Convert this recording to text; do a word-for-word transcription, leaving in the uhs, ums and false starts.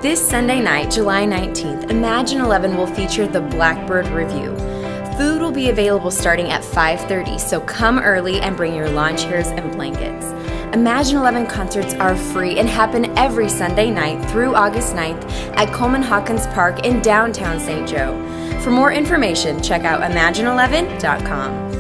This Sunday night, July nineteenth, Imagine eleven will feature the Blackbird Revue. Food will be available starting at five thirty, so come early and bring your lawn chairs and blankets. Imagine eleven concerts are free and happen every Sunday night through August ninth at Coleman Hawkins Park in downtown Saint Joe. For more information, check out imagine eleven dot com.